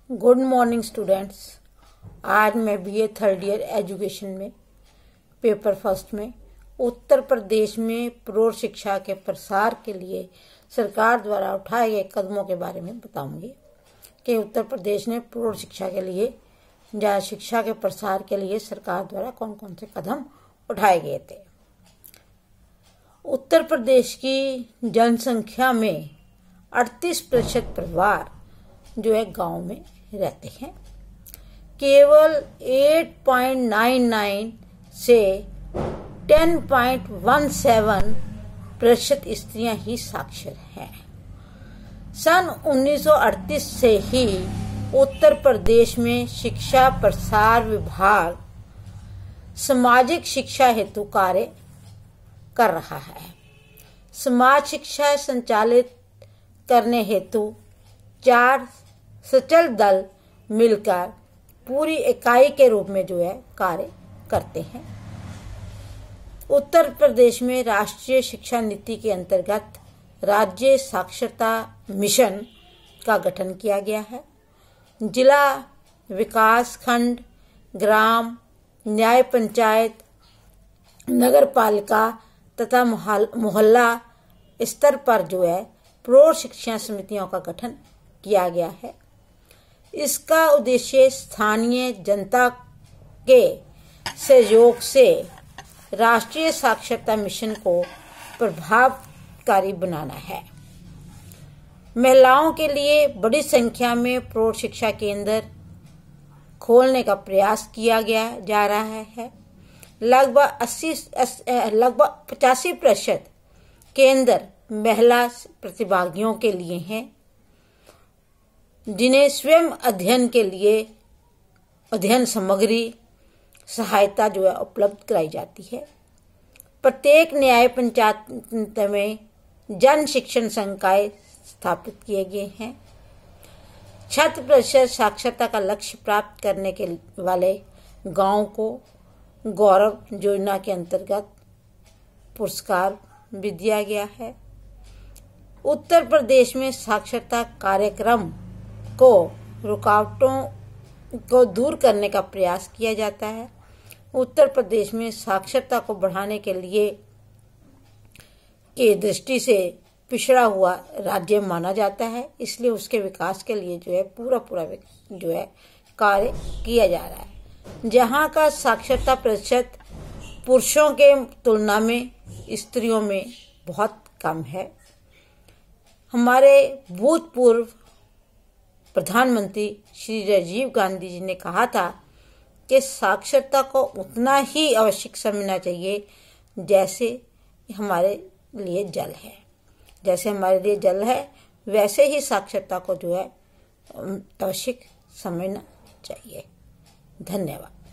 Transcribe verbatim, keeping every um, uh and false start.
Good morning students. आज मैं BA third year education में पेपर फर्स्ट में उत्तर प्रदेश में प्रौढ़ शिक्षा के प्रसार के लिए सरकार द्वारा उठाए गए कदमों के बारे में बताऊंगी कि उत्तर प्रदेश ने प्रौढ़ शिक्षा के लिए या शिक्षा के प्रसार के लिए सरकार द्वारा कौन कौन से कदम उठाए गए थे। उत्तर प्रदेश की जनसंख्या में अड़तीस प्रतिशत परिवार जो है गांव में रहते हैं। केवल आठ पॉइंट नौ नौ से दस पॉइंट एक सात प्रतिशत स्त्रियां ही साक्षर हैं। सन उन्नीस सौ अड़तीस से ही उत्तर प्रदेश में शिक्षा प्रसार विभाग सामाजिक शिक्षा हेतु कार्य कर रहा है। समाज शिक्षा संचालित करने हेतु चार सचल दल मिलकर पूरी इकाई के रूप में जो है कार्य करते हैं। उत्तर प्रदेश में राष्ट्रीय शिक्षा नीति के अंतर्गत राज्य साक्षरता मिशन का गठन किया गया है। जिला विकास खंड, ग्राम, न्याय पंचायत, नगर पालिका तथा मोहल्ला स्तर पर जो है प्रौढ़ शिक्षा समितियों का गठन किया गया है। इसका उद्देश्य स्थानीय जनता के सहयोग से राष्ट्रीय साक्षरता मिशन को प्रभावकारी बनाना है। महिलाओं के लिए बड़ी संख्या में प्रौढ़ शिक्षा केंद्र खोलने का प्रयास किया गया जा रहा है। लगभग अस्सी लगभग पचासी प्रतिशत केंद्र महिला प्रतिभागियों के लिए हैं, जिन्हें स्वयं अध्ययन के लिए अध्ययन सामग्री सहायता जो है उपलब्ध कराई जाती है। प्रत्येक न्याय पंचायत में जन शिक्षण संकाय स्थापित किए गए हैं। शत प्रतिशत साक्षरता का लक्ष्य प्राप्त करने के वाले गांव को गौरव योजना के अंतर्गत पुरस्कार भी दिया गया है। उत्तर प्रदेश में साक्षरता कार्यक्रम को रुकावटों को दूर करने का प्रयास किया जाता है। उत्तर प्रदेश में साक्षरता को बढ़ाने के लिए के दृष्टि से पिछड़ा हुआ राज्य माना जाता है, इसलिए उसके विकास के लिए जो है पूरा पूरा जो है कार्य किया जा रहा है। जहां का साक्षरता प्रतिशत पुरुषों के तुलना में स्त्रियों में बहुत कम है। हमारे भूतपूर्व प्रधानमंत्री श्री राजीव गांधी जी ने कहा था कि साक्षरता को उतना ही आवश्यक समझना चाहिए जैसे हमारे लिए जल है। जैसे हमारे लिए जल है वैसे ही साक्षरता को जो है आवश्यक समझना चाहिए। धन्यवाद।